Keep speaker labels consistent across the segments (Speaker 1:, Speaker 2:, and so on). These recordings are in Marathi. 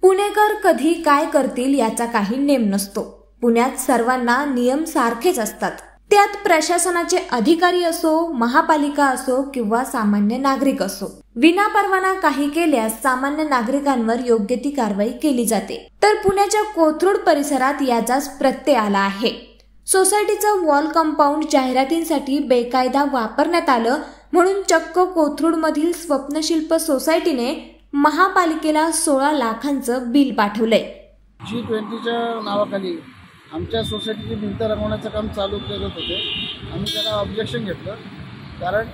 Speaker 1: पुणेकर कधी काय करतील याचा काही नेम नसतो। पुण्यात सर्वांना नियम सारखेच असतात। त्यात प्रशासनाचे अधिकारी असो, महापालिका असो किंवा सामान्य नागरिक असो, विनापरवाना काही केल्यास सामान्य नागरिकांवर योग्य ती कारवाई केली जाते। तर पुण्याच्या कोथरूड परिसरात याचाच प्रत्यय आला आहे। सोसायटीचं वॉल कंपाऊंड जाहिरातींसाठी बेकायदा वापरण्यात आलं म्हणून चक्क कोथरूड मधील स्वप्नशिल्प सोसायटीने महापालिकेला 16 लाखांचं बिल पाठवलंय।
Speaker 2: G20च्या नावाखाली आमच्या सोसायटीची भिंत रंगवण्याचं काम चालू करत होते। आम्ही त्याला ऑब्जेक्शन घेतलं, कारण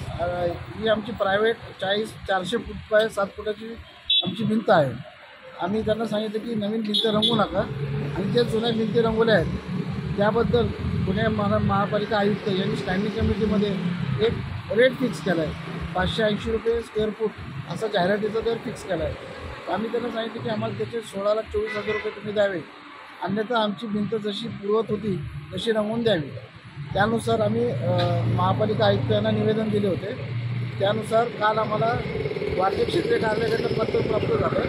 Speaker 2: ही आमची प्रायव्हेट 400 फूट बाय 7 फुटाची आमची भिंत आहे। आम्ही त्यांना सांगितलं की नवीन भिंत रंगवू नका आणि ज्या जुन्या भिंती रंगवल्या आहेत त्याबद्दल पुणे महापालिका आयुक्त यांनी स्टँडिंग कमिटीमध्ये एक रेट फिक्स केला आहे। 580 रुपये स्क्वेअर फूट असा जाहिरातीचा दर फिक्स केला आहे। आम्ही त्यांना सांगितलं की आम्हाला त्याचे 16,24,000 रुपये तुम्ही द्यावे, अन्यथा आमची भिंत जशी पूर्वत होती तशी रंगवून द्यावी। त्यानुसार आम्ही महापालिका आयुक्त यांना निवेदन दिले होते। त्यानुसार काल आम्हाला वार्षिक क्षेत्रीय कार्यालयाकडून पत्र प्राप्त झालं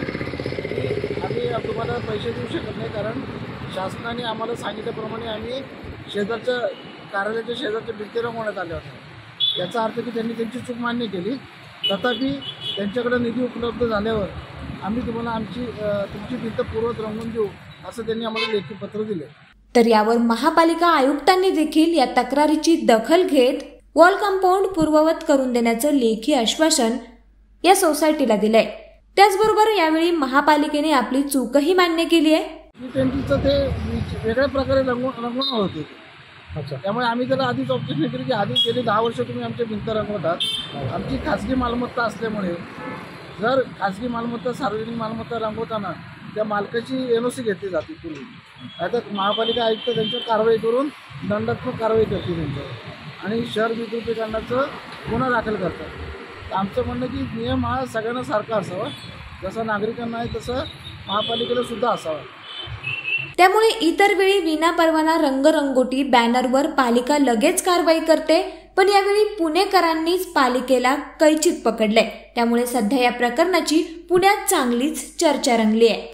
Speaker 2: की आम्ही तुम्हाला पैसे देऊ शकत नाही, कारण शासनाने आम्हाला सांगितल्याप्रमाणे आम्ही शेजारच्या कार्यालयाच्या शेजारच्या भिंती रंगवण्यात आल्या होत्या। याचा अर्थ की त्यांनी त्यांची चूक मान्य केली, तथापि त्यांच्याकडे निधी उपलब्ध झाल्यावर आम्ही तुम्हाला तुमची भिंत पूर्वत रंगवून देऊ असं त्यांनी आम्हाला लेखी पत्र दिले।
Speaker 1: तर यावर महापालिका आयुक्तांनी देखील या तक्रारीची दखल घेत वॉल कंपाऊंड पूर्ववत करून देण्याचं लेखी आश्वासन या सोसायटीला दिलंय। त्याचबरोबर यावेळी महापालिकेने आपली चूकही मान्य केली आहे।
Speaker 2: G20चं ते वेगळ्या प्रकारे रंगवणं होते, त्यामुळे आम्ही त्याला आधीच ऑब्जेक्शन केली की आधी गेली 10 वर्ष तुम्ही आमच्या भिंत रंगवतात। आमची खाजगी मालमत्ता असल्यामुळे जर खाजगी मालमत्ता सार्वजनिक मालमत्ता रंगवताना त्या मालकाची NOC घेतली जाते पूर्वी। आता महापालिका आयुक्त त्यांच्यावर कारवाई करून दंडात्मक कारवाई करते त्यांच्यावर आणि शहर विद्युतीकरणाचं गुन्हा दाखल करतात। आमचं म्हणणं की नियम हा सगळ्यांना सारखा असावा, जसा नागरिकांना आहे तसं महापालिकेला सुद्धा असावा।
Speaker 1: त्यामुळे इतर वेळी विनापरवाना रंगरंगोटी बॅनरवर पालिका लगेच कारवाई करते, पण यावेळी पुणेकरांनीच पालिकेला कैचीत पकडलंय। त्यामुळे सध्या या प्रकरणाची पुण्यात चांगलीच चर्चा रंगली आहे।